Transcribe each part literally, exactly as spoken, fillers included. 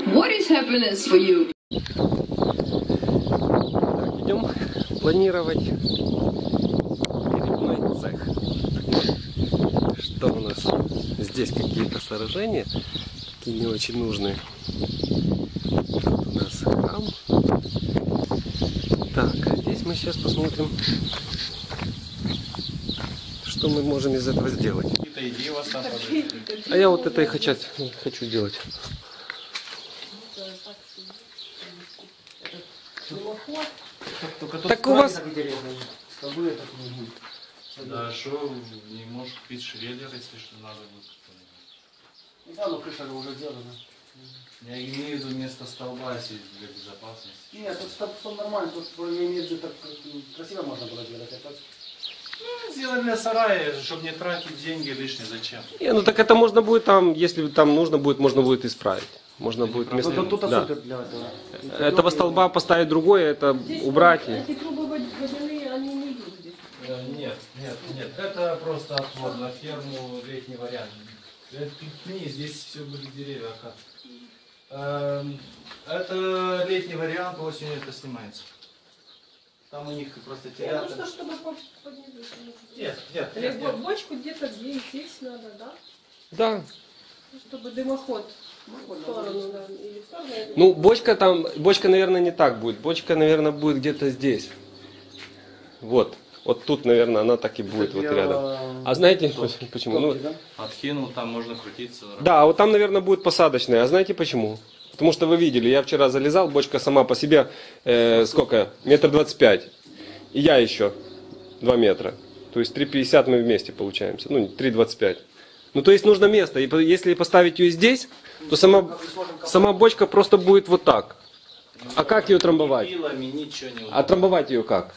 What is happiness for you? Так, идем планировать передний цех. Что у нас? Здесь какие-то сооружения, такие не очень нужные. Тут у нас храм. Так, а здесь мы сейчас посмотрим, что мы можем из этого сделать. А я вот это и хочу, хочу делать. Так у вас... Да, что, не можешь купить швеллер, если что надо будет. Да, но крыша уже сделана. Я имею в виду вместо столба, если для безопасности. Нет, тут стоп, стоп нормально, тут я имею в виду так красиво можно было делать. А так... Ну, сделать для сарая, чтобы не тратить деньги лишние, зачем? Не, ну так это можно будет там, если там нужно будет, можно будет исправить. Можно будет вместо... Тут, тут да. для этого. Этого столба поставить другое, это Здесь убрать. Эти трубы водяные, они не идут здесь. Нет, нет, нет. Это просто отвод на ферму, летний вариант. Пикни, здесь все были деревья, акации. Это летний вариант, осенью это снимается. Там у них просто теряют. Ну что, чтобы поднять. Нет, нет, Или нет, нет. бочку где-то здесь, здесь надо, да? Да. Чтобы дымоход в сторону, да, или в сторону. Ну, бочка там, бочка, наверное, не так будет. Бочка, наверное, будет где-то здесь. Вот. Вот тут, наверное, она так и будет, вот рядом. А знаете почему? Ну, Откинул, там можно крутиться. да, а вот там, наверное, будет посадочная. А знаете почему? Потому что вы видели, я вчера залезал, бочка сама по себе, э, сколько? Метр двадцать пять. И я еще два метра. То есть три пятьдесят мы вместе получаемся. Ну, три двадцать пять. Ну, то есть нужно место. И если поставить ее здесь, то сама, сама бочка просто будет вот так. А как ее трамбовать? А трамбовать ее как?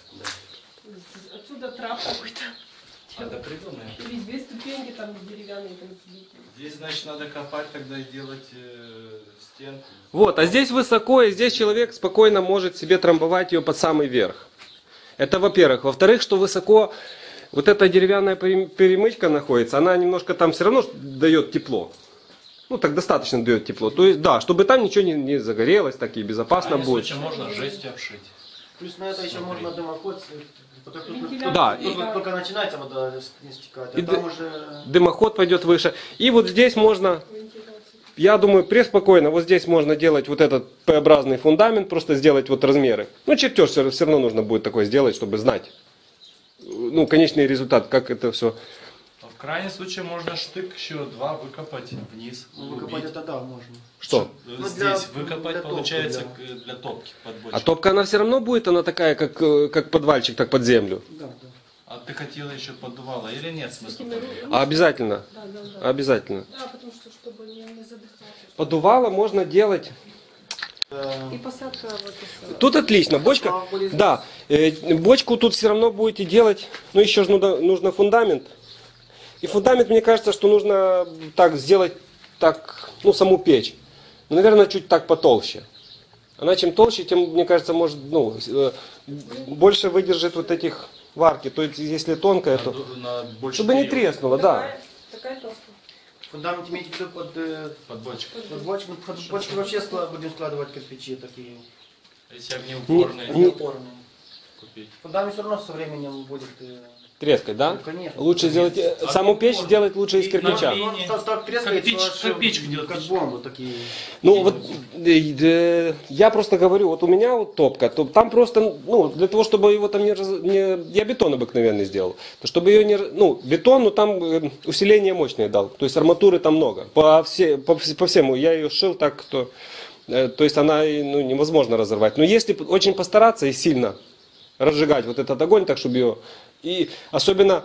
Отсюда трап какой-то. Надо придумаем. Или две ступеньки там деревянные. Там Здесь, значит, надо копать, тогда делать э, стенку. Вот, а здесь высоко, и здесь человек спокойно может себе трамбовать ее под самый верх. Это во-первых. Во-вторых, что высоко вот эта деревянная перемычка находится, она немножко там все равно дает тепло. Ну, так достаточно дает тепло. То есть, да, чтобы там ничего не, не загорелось, так и безопасно а будет. Можно жестью обшить. Плюс на это еще можно дымоход. Да, тут, и, вот только начинается вода не стекать, а и там ды- уже... дымоход пойдет выше. И вот здесь можно, я думаю, преспокойно, вот здесь можно делать вот этот П-образный фундамент, просто сделать вот размеры. Ну, чертеж все, все равно нужно будет такой сделать, чтобы знать, ну, конечный результат, как это все. В крайнем случае можно штык еще два выкопать вниз. Выкопать это да, можно. Что? Здесь Ну, для- выкопать для топки, получается да. для топки под бочку. А топка она все равно будет, она такая, как, э, как подвальчик, так под землю. Да, да. А ты хотела еще поддувала или нет смысла? А обязательно, Да, да, да. обязательно. Да, потому что, чтобы не, не задыхаться. Подувало можно делать. И посадка вот это. Тут отлично, бочка, да, э, бочку тут все равно будете делать, ну еще же нужно, нужно фундамент. И фундамент, мне кажется, что нужно так сделать, так, ну саму печь, ну, наверное, чуть так потолще. Она чем толще, тем, мне кажется, может, ну, э, больше выдержит вот этих варки. То есть, если тонкая, то, На больше чтобы не период. треснуло, да. Такая, такая толстая. Фундамент имеете в виду под... э, Под бочку. под бочку, ну, под бочку вообще склад- будем складывать кирпичи такие. Если огнеупорные Не- Опорные. купить. Фундамент все равно со временем будет... э, Трескать, да? Ну, конечно. Лучше сделать, э, А саму печь упор. сделать лучше из И кирпича. на- Он так, так трескает, Как печь- что аж, как печка делает. как бомбы такие. Ну вот э, э, я просто говорю, вот у меня вот топка, то там просто, ну, для того, чтобы его там не, раз- не я бетон обыкновенный сделал, то чтобы ее не, раз- ну, бетон, ну там э, усиление мощное дал, то есть арматуры там много, по, все, по, вс- по всему, я ее шил так, что, э, то есть она, ну, невозможно разорвать, но если п- очень постараться и сильно разжигать вот этот огонь, так чтобы ее, и особенно,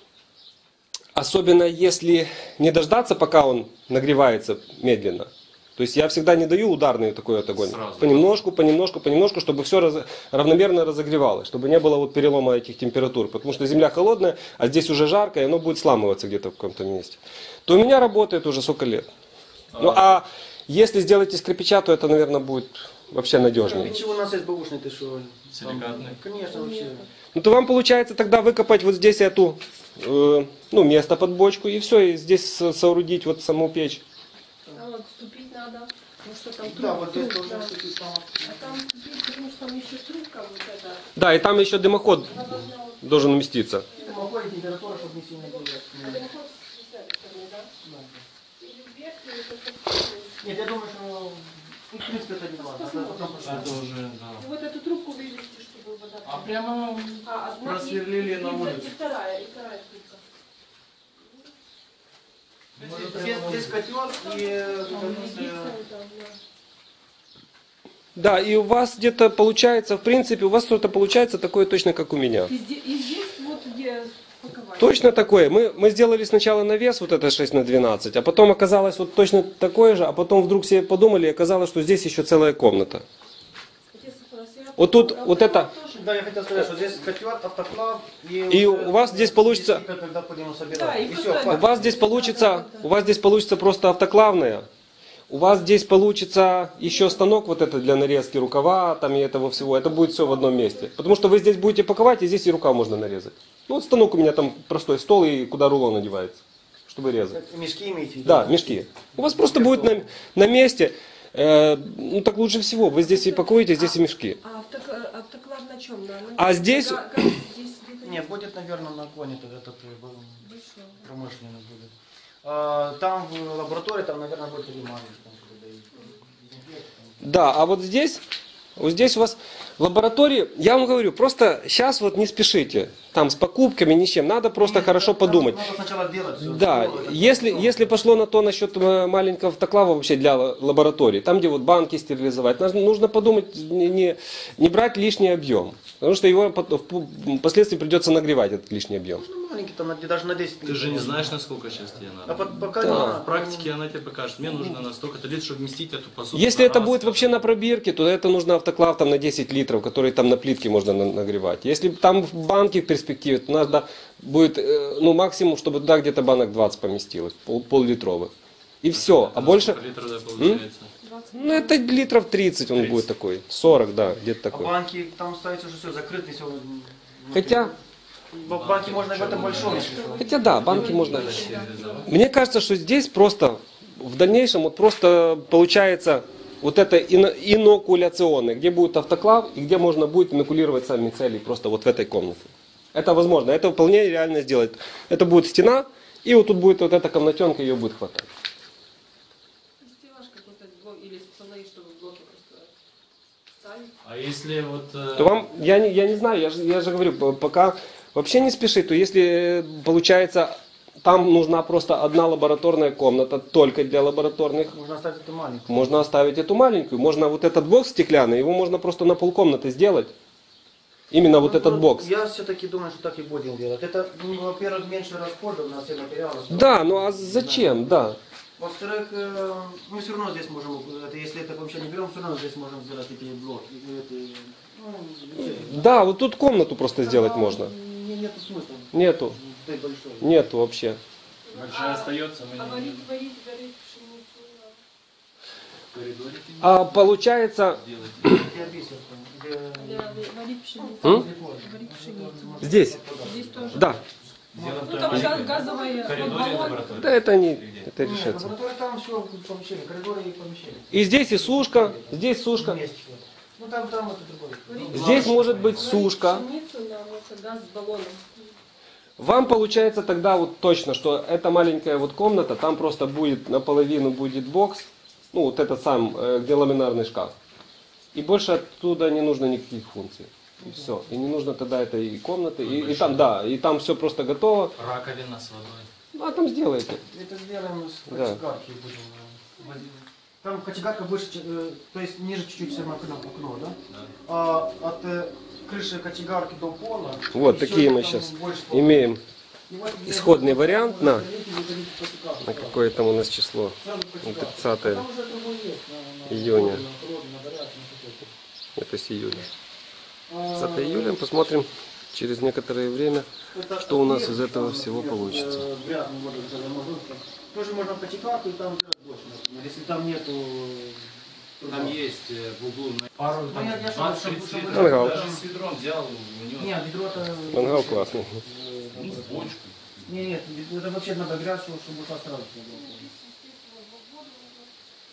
особенно если не дождаться, пока он нагревается медленно. То есть я всегда не даю ударный такой вот огонь. Сразу. Понемножку, понемножку, понемножку, чтобы все раз, равномерно разогревалось, чтобы не было вот перелома этих температур. Потому что земля холодная, а здесь уже жарко, и оно будет сламываться где-то в каком-то месте. То у меня работает уже сколько лет. Ну а если сделать из кирпича, то это, наверное, будет вообще надежнее. Кирпичи у нас есть бэушные, ты что? Силикатные. Конечно, вообще. Ну то вам получается тогда выкопать вот здесь эту, э, ну, место под бочку, и все, и здесь со- соорудить вот саму печь. А вот вступить на надо. Ну что там Да, труб, вот здесь труб, тоже, да. кстати, там. А там, здесь, потому что там еще трубка вот эта. Да, и там еще дымоход Она должна вот... должен уместиться. Дымоход и температура, чтобы не сильно было. А дымоход с этой стороны, да? Да. Или вверх, или как-то... Нет, я думаю, что ну, в принципе это не важно. Это потом Это посмотрим. уже, И да. вот эту трубку вывести, чтобы вода... А прямо А, одна и- просверлили и- на и- улице. И вторая, и вторая трубка. Здесь, здесь котел и э, Там ну, единственное, там, да. Да, и у вас где-то получается, в принципе, у вас что-то получается такое точно, как у меня. И здесь, и здесь вот где паковать. Точно такое. Мы, мы сделали сначала навес, вот это шесть на двенадцать, а потом оказалось вот точно такое же, а потом вдруг себе подумали, и оказалось, что здесь еще целая комната. Вот тут, вот это, да, я хотел сказать, что здесь котел, автоклав и, И уже у вас здесь получится- специфика, когда будем его собирать. Да, и и просто- все, у хватит. вас здесь получится, у вас здесь получится просто автоклавная. У вас здесь получится еще станок вот это для нарезки рукава, там и этого всего. Это будет все в одном месте. Потому что вы здесь будете паковать, и здесь и рукав можно нарезать. Ну вот станок у меня там простой стол, и куда рулон одевается, чтобы резать. Мешки имеете в виду? Да, мешки. У вас просто будет на, на месте, э, ну так лучше всего. Вы здесь и пакуете, здесь и мешки. А автоклав, автоклав на чем? На, на- А здесь- га- га- здесь где-то Нет, будет, наверное, на коне этот, этот э, большой. промышленный будет. А, там в лаборатории, там, наверное, будет ремонт. там, когда и- Да, а вот здесь, вот здесь у вас в лаборатории, я вам говорю, просто сейчас вот не спешите. Там с покупками, ни с чем. Надо просто Нет, хорошо там подумать. Надо сначала делать всё. Да, Всё, это если, всё. если пошло на то насчет э, маленького автоклава вообще для ла- лаборатории, там где вот банки стерилизовать, нужно, нужно подумать, не, не, не брать лишний объем. Потому что его пот- в- впоследствии придется нагревать этот лишний объем. Ну, маленький, там на- даже на десять Ты же не литров. знаешь, насколько сейчас тебе А надо. по- пока Да. не В надо. практике она тебе покажет. Мне нужно на столько-то лет, чтобы вместить эту посуду. Если на это раз, будет вообще на пробирке, то это нужно автоклав там на десять литров, который там на плитке можно на- нагревать. Если там в банке в перспективе, то надо будет, э, ну максимум, чтобы туда где-то банок двадцать поместилось, пол, пол-литровых. И все. А Это больше, сколько литров, да, получается? ну это литров тридцать он будет такой. сорок, да, где-то А такой. банки, там ставится уже все закрыто, все. Хотя, Банки можно в этом большом, если что. хотя да, банки можно. Мне кажется, что здесь просто, в дальнейшем, вот просто получается вот это ино- инокуляционное, где будет автоклав и где можно будет инокулировать сами цели просто вот в этой комнате. Это возможно, это вполне реально сделать. Это будет стена, и вот тут будет вот эта комнатенка, ее будет хватать. Стеллаж какой-то блок или столы, чтобы блоки просто ставить. А если вот... э, То вам, я не, я не знаю, я же, я же говорю, п- пока вообще не спеши, то если э, получается, там нужна просто одна лабораторная комната, только для лабораторных, Можно оставить эту маленькую. можно оставить эту маленькую, можно вот этот бокс стеклянный, его можно просто на полкомнаты сделать. Именно вот Ну, этот ну, бокс. Я все-таки думаю, что так и будем делать. Это, ну, во-первых, меньше расходов на все материалы. Да, ну а зачем, да. Во-вторых, э, мы все равно здесь можем, это, если это помещение берем, все равно здесь можем сделать эти блоки. э, эти, ну, эти. Да, вот тут комнату просто сделать А, можно. не- Нету смысла. Нету, Той большой. нету вообще. большая остается, мы А не варить, варить, варить пшеницу. в коридоре А получается, делать. Я объясню, где- Да, варить пшеницу. М? Варить пшеницу. здесь, Здесь тоже. да. Сделаем Ну там га- газовые в коридоре баллоны. лаборатория. Да это не, это Нет, решается. лаборатория там все помещение, коридоры и помещение. И здесь и сушка, здесь сушка. Вместе всё. Ну там, там это другое. Здесь может быть Варить сушка. пшеницу на вот газ с баллоном. Вам получается тогда вот точно, что эта маленькая вот комната, там просто будет наполовину будет бокс, ну вот этот сам, э, где ламинарный шкаф. И больше оттуда не нужно никаких функций. И все. И не нужно тогда этой комнаты. И, и там, да, и там все просто готово. Раковина с водой. Ну а там сделаете. Это сделаем с Да. кочегарки будем э, возить. Там кочегарка выше, ч- э, то есть ниже чуть-чуть все окно, окно, да? А от э, крыши кочегарки до пола. Вот еще такие мы там сейчас больше пола. имеем И вот исходный здесь вариант можно на, залить и выдавить кочегарку. на какое там у нас число. Сразу кочегарку. тридцатое Там уже другой есть, на- на июня. холодно, на холодно, на горячий, на какой-то. Это с июля. А, тридцатое июля. Посмотрим через некоторое время. это что у нас ответ, из этого там, всего например, получится. э, грязную воду, когда можно, там, тоже можно кочегарку и там делать больше, например. Если там нету... э, Там есть э, в углу на пару, Ну, там я- я двадцать чтобы- тридцать чтобы- литров. Мангал. Даже с ведром взял, у него Нет, ведро-то... Мангал классный. Э, ну, с бочкой. Нет, нет, это вообще надо грязь, чтобы ушла сразу.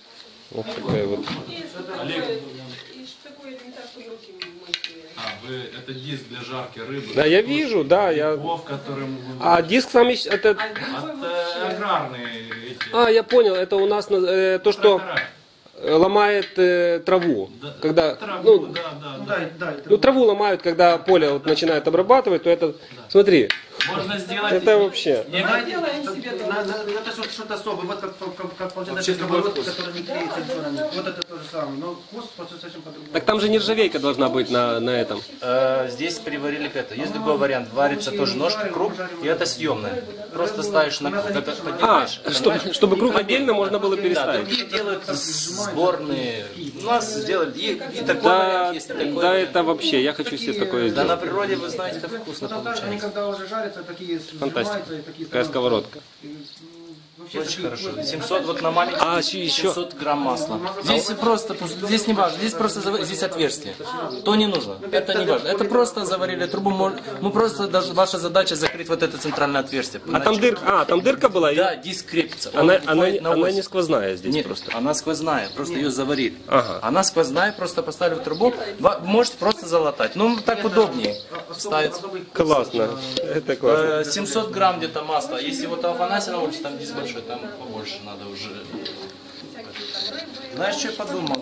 Вот такая вот. И что Олег. такое, и что такое элементарно, чтобы руки мыть. А, вы, это диск для жарки рыбы. Да, я вижу, да, я... Грибов, которым вы... А диск сам ещё- это... А От, грибы э, вообще... аграрные эти... А, я понял, это у нас на- э, то, что трактора. э, ломает э, траву. Да, Когда, траву, ну, да, да, Ну да. да, да, это ну, траву ломают, когда поле вот начинают обрабатывать, то это... Смотри, Можно сделать... это вообще... Не- Мы делаем себе на- тоже. на- это что- что-то особое, вот как, как, как, как получается Вообще другой сковородка, вкус. которая не клеится, ничего не- вот это то же самое, но вкус просто совсем по-другому. Так там же нержавейка должна быть на, на этом. Э, Здесь приварили к это. Есть другой вариант. Варится тоже ножка, круг, и это съемное. Просто ставишь на круг. Это А, поднимаешь. чтобы, чтобы круг отдельно можно было Да, переставить. другие делают сборные. У нас сделали и, и такой Да, вариант есть, и такой да, вариант. это вообще, я хочу себе такое Да на сделать. природе, вы знаете, это вкусно Ну, там, они получается. когда уже жарятся, такие Фантастика. сжимаются и такие Такая становятся. сковородка. И, м, вообще Очень такие хорошо. вкусные. семьсот вот на маленький, А, еще- еще. семьсот грамм масла. Здесь просто, здесь не важно, здесь просто зав- здесь отверстие. То не нужно, это не важно. Это просто заварили трубу, мор- мы просто, даже ваша задача закрыть вот это центральное отверстие. А там дырка, а, там дырка была? и- Да, диск крепится. Он Она, она, уходит на она ось. не сквозная здесь Нет, просто. она сквозная, просто ее заварили. Ага. Она сквозная, просто поставили в трубу, Ва- можете просто залатать. Ну, так удобнее ставить. Классно. Это классно. Э, семьсот грамм где-то масла. Если вот Афанасий на улице, там диск большой, там побольше надо уже. Всякие там рыбы. Знаешь, что я подумал?